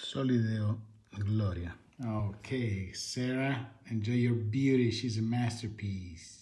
Solideo Gloria. Okay, Sarah, enjoy your beauty. She's a masterpiece.